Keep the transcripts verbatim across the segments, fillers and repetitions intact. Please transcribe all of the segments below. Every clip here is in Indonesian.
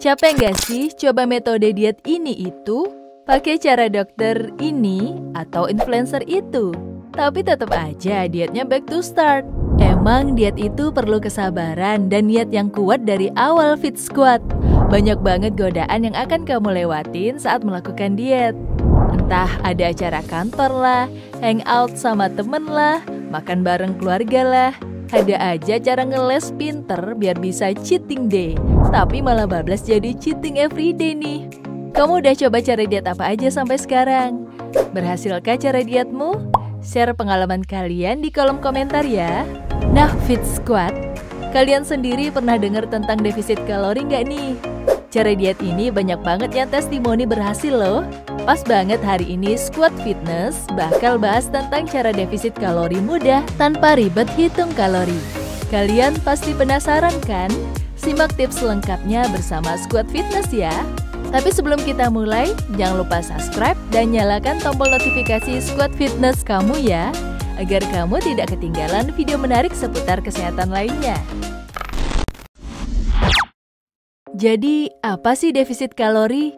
Capek nggak sih coba metode diet ini itu? Pakai cara dokter ini atau influencer itu? Tapi tetap aja dietnya back to start. Emang diet itu perlu kesabaran dan niat yang kuat dari awal Fit Squad. Banyak banget godaan yang akan kamu lewatin saat melakukan diet. Entah ada acara kantor lah, hangout sama temen lah, makan bareng keluarga lah. Ada aja cara ngeles pinter biar bisa cheating day, tapi malah bablas jadi cheating everyday nih. Kamu udah coba cara diet apa aja sampai sekarang? Berhasilkah cara dietmu? Share pengalaman kalian di kolom komentar ya. Nah, Fit Squad, kalian sendiri pernah dengar tentang defisit kalori nggak nih? Cara diet ini banyak banget yang testimoni berhasil loh. Pas banget hari ini Squad Fitness bakal bahas tentang cara defisit kalori mudah tanpa ribet hitung kalori. Kalian pasti penasaran kan? Simak tips lengkapnya bersama Squad Fitness ya. Tapi sebelum kita mulai, jangan lupa subscribe dan nyalakan tombol notifikasi Squad Fitness kamu ya, agar kamu tidak ketinggalan video menarik seputar kesehatan lainnya. Jadi, apa sih defisit kalori?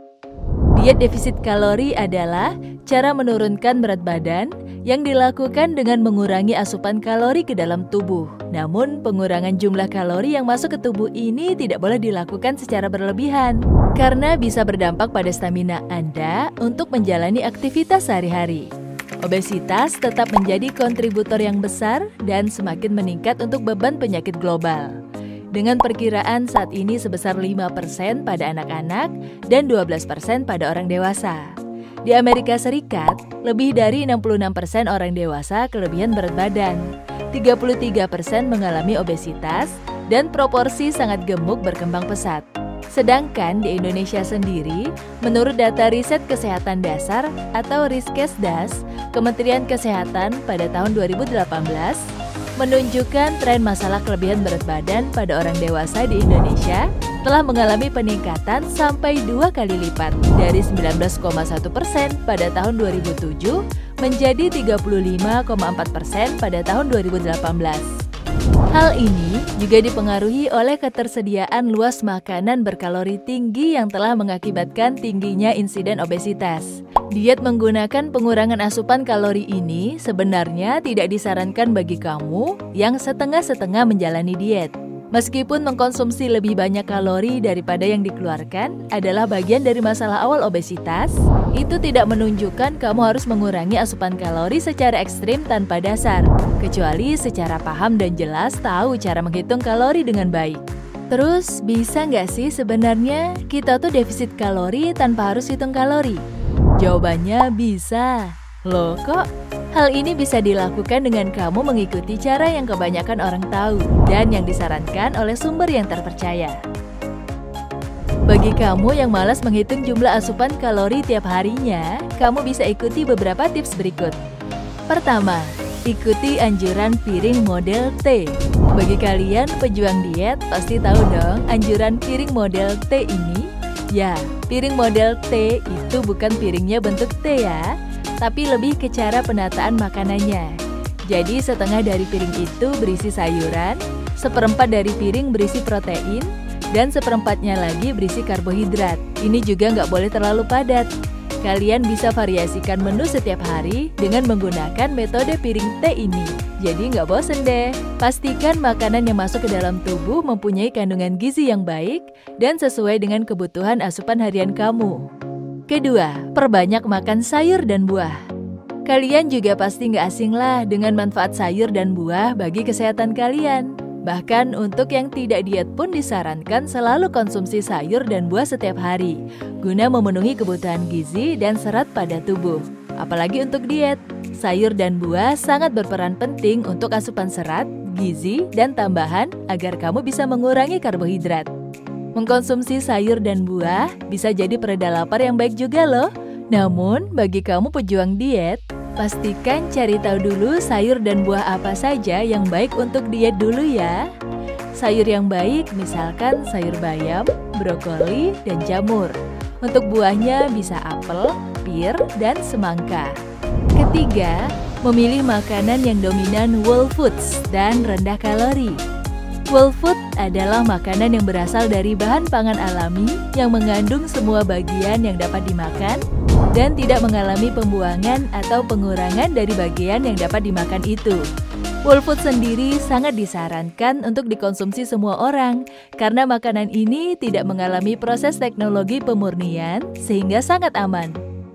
Diet defisit kalori adalah cara menurunkan berat badan yang dilakukan dengan mengurangi asupan kalori ke dalam tubuh. Namun, pengurangan jumlah kalori yang masuk ke tubuh ini tidak boleh dilakukan secara berlebihan, karena bisa berdampak pada stamina Anda untuk menjalani aktivitas sehari-hari. Obesitas tetap menjadi kontributor yang besar dan semakin meningkat untuk beban penyakit global. Dengan perkiraan saat ini sebesar lima persen pada anak-anak dan dua belas persen pada orang dewasa. Di Amerika Serikat, lebih dari enam puluh enam persen orang dewasa kelebihan berat badan, tiga puluh tiga persen mengalami obesitas, dan proporsi sangat gemuk berkembang pesat. Sedangkan di Indonesia sendiri, menurut data Riset Kesehatan Dasar atau Riskesdas, Kementerian Kesehatan pada tahun dua ribu delapan belas, menunjukkan tren masalah kelebihan berat badan pada orang dewasa di Indonesia telah mengalami peningkatan sampai dua kali lipat dari sembilan belas koma satu persen pada tahun dua ribu tujuh menjadi tiga puluh lima koma empat persen pada tahun dua ribu delapan belas. Hal ini juga dipengaruhi oleh ketersediaan luas makanan berkalori tinggi yang telah mengakibatkan tingginya insiden obesitas. Diet menggunakan pengurangan asupan kalori ini sebenarnya tidak disarankan bagi kamu yang setengah-setengah menjalani diet. Meskipun mengkonsumsi lebih banyak kalori daripada yang dikeluarkan adalah bagian dari masalah awal obesitas, itu tidak menunjukkan kamu harus mengurangi asupan kalori secara ekstrim tanpa dasar, kecuali secara paham dan jelas tahu cara menghitung kalori dengan baik. Terus, bisa nggak sih sebenarnya kita tuh defisit kalori tanpa harus hitung kalori? Jawabannya bisa. Loh kok? Hal ini bisa dilakukan dengan kamu mengikuti cara yang kebanyakan orang tahu dan yang disarankan oleh sumber yang terpercaya. Bagi kamu yang malas menghitung jumlah asupan kalori tiap harinya, kamu bisa ikuti beberapa tips berikut. Pertama, ikuti anjuran piring model T. Bagi kalian pejuang diet, pasti tahu dong anjuran piring model T ini. Ya, piring model T itu bukan piringnya bentuk T ya, tapi lebih ke cara penataan makanannya. Jadi setengah dari piring itu berisi sayuran, seperempat dari piring berisi protein, dan seperempatnya lagi berisi karbohidrat. Ini juga nggak boleh terlalu padat. Kalian bisa variasikan menu setiap hari dengan menggunakan metode piring T ini. Jadi nggak bosen deh. Pastikan makanan yang masuk ke dalam tubuh mempunyai kandungan gizi yang baik dan sesuai dengan kebutuhan asupan harian kamu. Kedua, perbanyak makan sayur dan buah. Kalian juga pasti nggak asing lah dengan manfaat sayur dan buah bagi kesehatan kalian. Bahkan untuk yang tidak diet pun disarankan selalu konsumsi sayur dan buah setiap hari, guna memenuhi kebutuhan gizi dan serat pada tubuh. Apalagi untuk diet, sayur dan buah sangat berperan penting untuk asupan serat, gizi, dan tambahan agar kamu bisa mengurangi karbohidrat. Mengkonsumsi sayur dan buah bisa jadi pereda lapar yang baik juga loh. Namun, bagi kamu pejuang diet, pastikan cari tahu dulu sayur dan buah apa saja yang baik untuk diet dulu ya. Sayur yang baik misalkan sayur bayam, brokoli, dan jamur. Untuk buahnya bisa apel, pir, dan semangka. Ketiga, memilih makanan yang dominan whole foods dan rendah kalori. Whole food adalah makanan yang berasal dari bahan pangan alami yang mengandung semua bagian yang dapat dimakan dan tidak mengalami pembuangan atau pengurangan dari bagian yang dapat dimakan itu. Whole food sendiri sangat disarankan untuk dikonsumsi semua orang karena makanan ini tidak mengalami proses teknologi pemurnian sehingga sangat aman.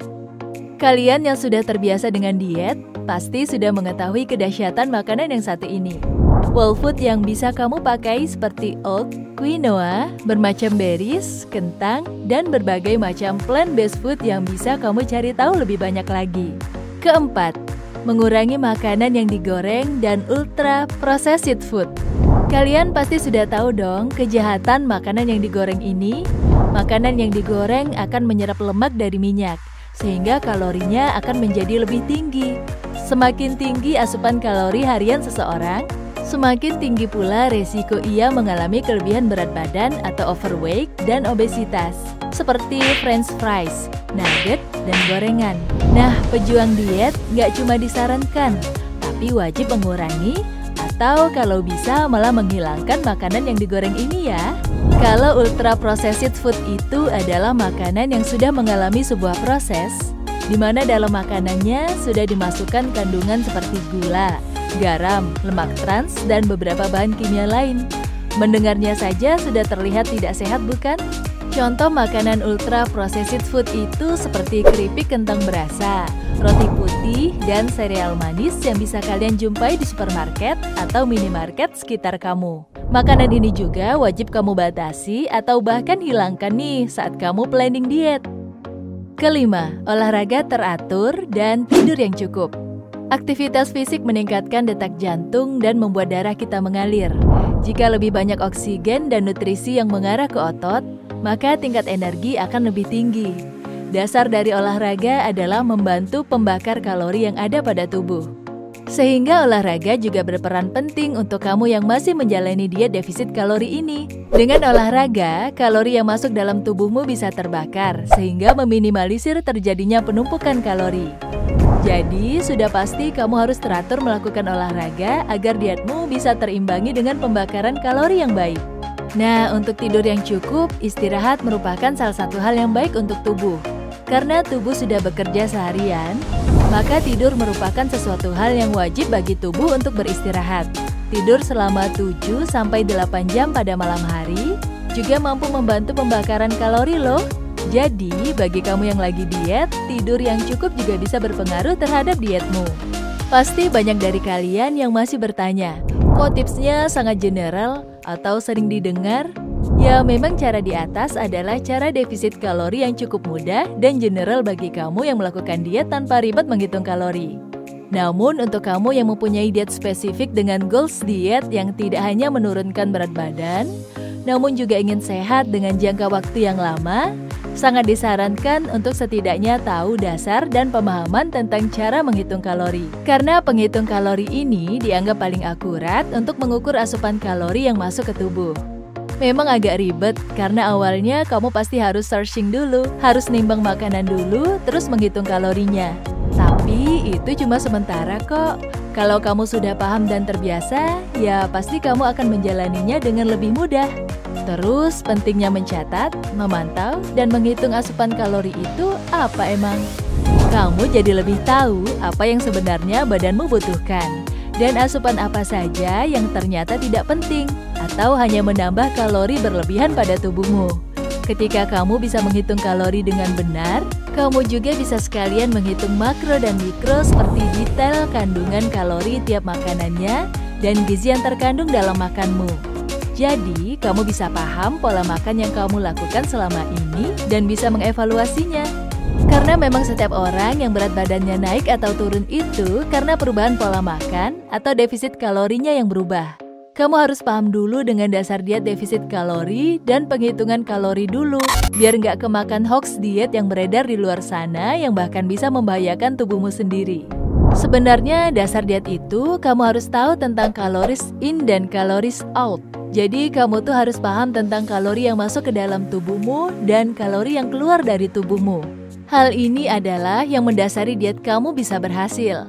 Kalian yang sudah terbiasa dengan diet pasti sudah mengetahui kedahsyatan makanan yang satu ini. Whole food yang bisa kamu pakai seperti oat, quinoa, bermacam berries, kentang, dan berbagai macam plant-based food yang bisa kamu cari tahu lebih banyak lagi. Keempat, mengurangi makanan yang digoreng dan ultra processed food. Kalian pasti sudah tahu dong kejahatan makanan yang digoreng ini. Makanan yang digoreng akan menyerap lemak dari minyak, sehingga kalorinya akan menjadi lebih tinggi. Semakin tinggi asupan kalori harian seseorang, semakin tinggi pula resiko ia mengalami kelebihan berat badan atau overweight dan obesitas, seperti french fries, nugget, dan gorengan. Nah, pejuang diet nggak cuma disarankan, tapi wajib mengurangi atau kalau bisa malah menghilangkan makanan yang digoreng ini ya. Kalau ultra processed food itu adalah makanan yang sudah mengalami sebuah proses, di mana dalam makanannya sudah dimasukkan kandungan seperti gula, garam, lemak trans, dan beberapa bahan kimia lain. Mendengarnya saja sudah terlihat tidak sehat, bukan? Contoh makanan ultra processed food itu seperti keripik kentang berasa, roti putih, dan sereal manis yang bisa kalian jumpai di supermarket atau minimarket sekitar kamu. Makanan ini juga wajib kamu batasi atau bahkan hilangkan nih saat kamu planning diet. Kelima, olahraga teratur dan tidur yang cukup. Aktivitas fisik meningkatkan detak jantung dan membuat darah kita mengalir. Jika lebih banyak oksigen dan nutrisi yang mengarah ke otot, maka tingkat energi akan lebih tinggi. Dasar dari olahraga adalah membantu pembakar kalori yang ada pada tubuh. Sehingga olahraga juga berperan penting untuk kamu yang masih menjalani diet defisit kalori ini. Dengan olahraga, kalori yang masuk dalam tubuhmu bisa terbakar, sehingga meminimalisir terjadinya penumpukan kalori. Jadi, sudah pasti kamu harus teratur melakukan olahraga agar dietmu bisa terimbangi dengan pembakaran kalori yang baik. Nah, untuk tidur yang cukup, istirahat merupakan salah satu hal yang baik untuk tubuh. Karena tubuh sudah bekerja seharian, maka tidur merupakan sesuatu hal yang wajib bagi tubuh untuk beristirahat. Tidur selama tujuh sampai delapan jam pada malam hari juga mampu membantu pembakaran kalori loh. Jadi, bagi kamu yang lagi diet, tidur yang cukup juga bisa berpengaruh terhadap dietmu. Pasti banyak dari kalian yang masih bertanya, kok tipsnya sangat general atau sering didengar? Ya, memang cara di atas adalah cara defisit kalori yang cukup mudah dan general bagi kamu yang melakukan diet tanpa ribet menghitung kalori. Namun, untuk kamu yang mempunyai diet spesifik dengan goals diet yang tidak hanya menurunkan berat badan, namun juga ingin sehat dengan jangka waktu yang lama, sangat disarankan untuk setidaknya tahu dasar dan pemahaman tentang cara menghitung kalori. Karena penghitung kalori ini dianggap paling akurat untuk mengukur asupan kalori yang masuk ke tubuh. Memang agak ribet karena awalnya kamu pasti harus searching dulu, harus nimbang makanan dulu, terus menghitung kalorinya. Tapi itu cuma sementara kok. Kalau kamu sudah paham dan terbiasa, ya pasti kamu akan menjalaninya dengan lebih mudah. Terus pentingnya mencatat, memantau, dan menghitung asupan kalori itu apa emang? Kamu jadi lebih tahu apa yang sebenarnya badanmu butuhkan, dan asupan apa saja yang ternyata tidak penting, atau hanya menambah kalori berlebihan pada tubuhmu. Ketika kamu bisa menghitung kalori dengan benar, kamu juga bisa sekalian menghitung makro dan mikro seperti detail kandungan kalori tiap makanannya dan gizi yang terkandung dalam makanmu. Jadi, kamu bisa paham pola makan yang kamu lakukan selama ini dan bisa mengevaluasinya. Karena memang setiap orang yang berat badannya naik atau turun itu karena perubahan pola makan atau defisit kalorinya yang berubah. Kamu harus paham dulu dengan dasar diet defisit kalori dan penghitungan kalori dulu, biar nggak kemakan hoax diet yang beredar di luar sana yang bahkan bisa membahayakan tubuhmu sendiri. Sebenarnya dasar diet itu kamu harus tahu tentang kaloris in dan kaloris out. Jadi kamu tuh harus paham tentang kalori yang masuk ke dalam tubuhmu dan kalori yang keluar dari tubuhmu. Hal ini adalah yang mendasari diet kamu bisa berhasil.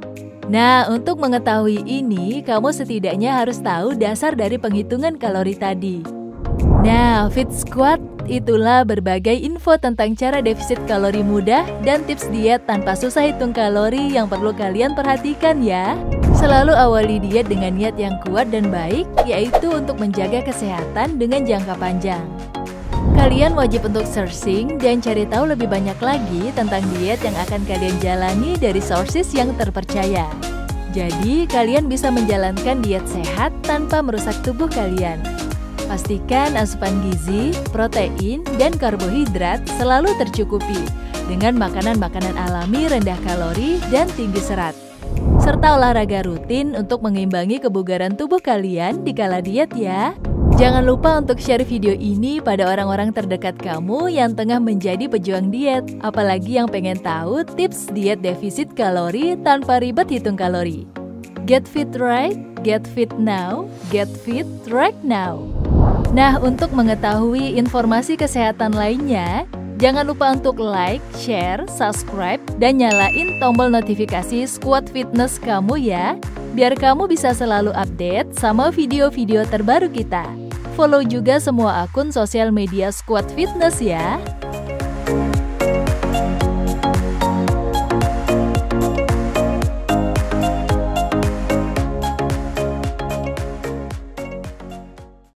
Nah, untuk mengetahui ini, kamu setidaknya harus tahu dasar dari penghitungan kalori tadi. Nah, Fit Squad itulah berbagai info tentang cara defisit kalori mudah dan tips diet tanpa susah hitung kalori yang perlu kalian perhatikan ya. Selalu awali diet dengan niat yang kuat dan baik, yaitu untuk menjaga kesehatan dengan jangka panjang. Kalian wajib untuk searching dan cari tahu lebih banyak lagi tentang diet yang akan kalian jalani dari sources yang terpercaya. Jadi, kalian bisa menjalankan diet sehat tanpa merusak tubuh kalian. Pastikan asupan gizi, protein, dan karbohidrat selalu tercukupi dengan makanan-makanan alami rendah kalori dan tinggi serat. Serta olahraga rutin untuk mengimbangi kebugaran tubuh kalian di kala diet ya. Jangan lupa untuk share video ini pada orang-orang terdekat kamu yang tengah menjadi pejuang diet, apalagi yang pengen tahu tips diet defisit kalori tanpa ribet hitung kalori. Get fit right, get fit now, get fit right now. Nah, untuk mengetahui informasi kesehatan lainnya, jangan lupa untuk like, share, subscribe, dan nyalain tombol notifikasi Squad Fitness kamu ya, biar kamu bisa selalu update sama video-video terbaru kita. Follow juga semua akun sosial media Squad Fitness ya.